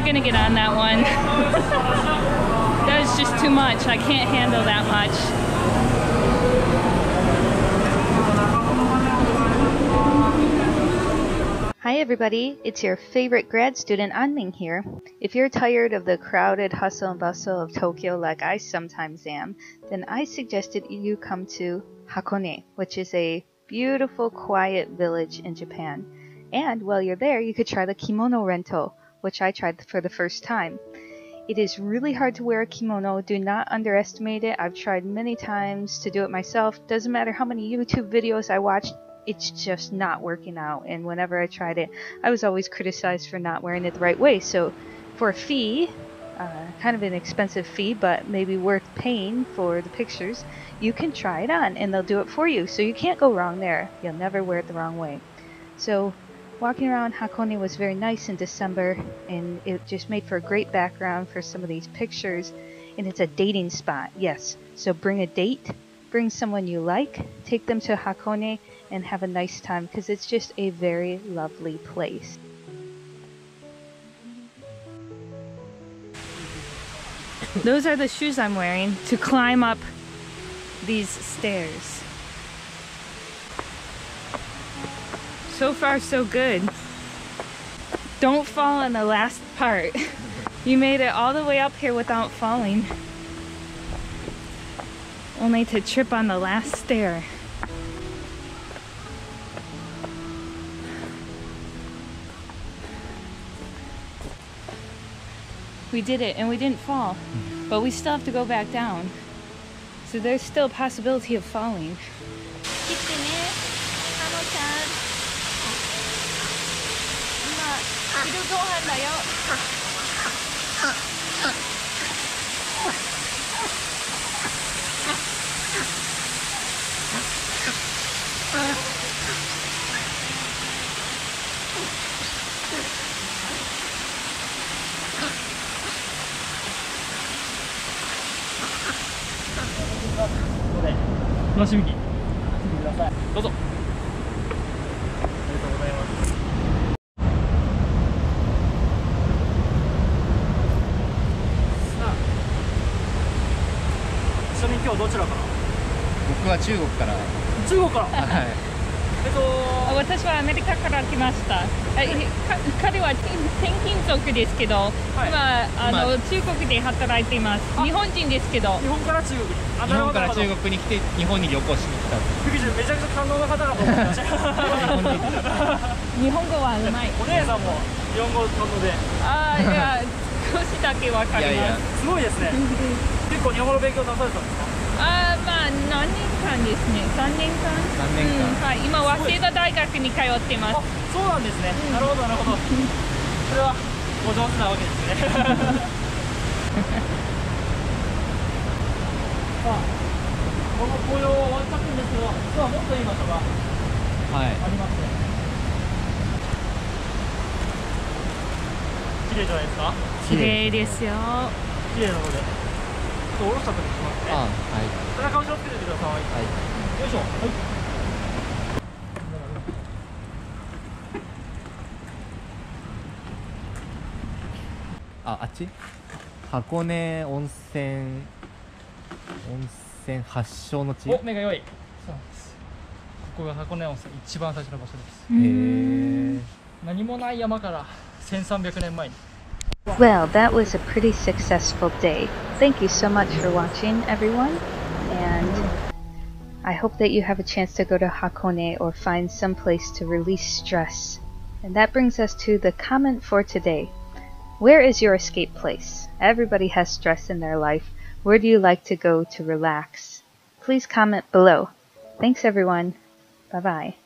gonna get on that one. That was just too much. I can't handle that much. Hi everybody, it's your favorite grad student Anming here. If you're tired of the crowded hustle and bustle of Tokyo like I sometimes am, then I suggested you come to Hakone, which is a beautiful quiet village in Japan. And while you're there, you could try the kimono rental, which I tried for the first time. It is really hard to wear a kimono. Do not underestimate it. I've tried many times to do it myself. Doesn't matter how many YouTube videos I watched, it's just not working out. And whenever I tried it, I was always criticized for not wearing it the right way. So for a fee, kind of an expensive fee, but maybe worth paying for the pictures, you can try it on and they'll do it for you. So you can't go wrong there. You'll never wear it the wrong way. So walking around Hakone was very nice in December, and it just made for a great background for some of these pictures. And it's a dating spot, yes. So bring a date, bring someone you like, take them to Hakone, and have a nice time because it's just a very lovely place. Those are the shoes I'm wearing to climb up these stairs. So far so good. Don't fall on the last part. You made it all the way up here without falling. Only to trip on the last stair. We did it and we didn't fall, but we still have to go back down. So there's still a possibility of falling. Wow, 私はアメリカから来ました。彼は転勤族ですけど、今中国で働いています。日本人ですけど。 日本から中国に。日本から中国に来て日本に旅行しに来た。めちゃくちゃ感動な方だと思いました。 日本語はうまい。 お姉さんも日本語堪能で。 ああ、いや少しだけわかります。 すごいですね。結構日本語の勉強なされたんですか？ まあ何年間ですね。3年間。3年間。はい。今早稲田大学に通っています。 そうなんですね。なるほどなるほど。それはお上手なわけですね。さあ、この紅葉終わっちゃったんですけど、実はもっといい場所がありますね。綺麗じゃないですか？ 綺麗ですよ。 綺麗なので。ちょっと下ろした時にしますね。はい。背中後ろつけててください。はい。よいしょ。はい。 あっち？箱根温泉発祥の地。 お、目が良い。そうなんです。ここが箱根温泉一番最初の場所です。 へえ。 何もない山から1300年前に。 Well, that was a pretty successful day. Thank you so much for watching, everyone. And I hope that you have a chance to go to Hakone or find some place to release stress. And that brings us to the comment for today. Where is your escape place? Everybody has stress in their life. Where do you like to go to relax? Please comment below. Thanks, everyone. Bye-bye.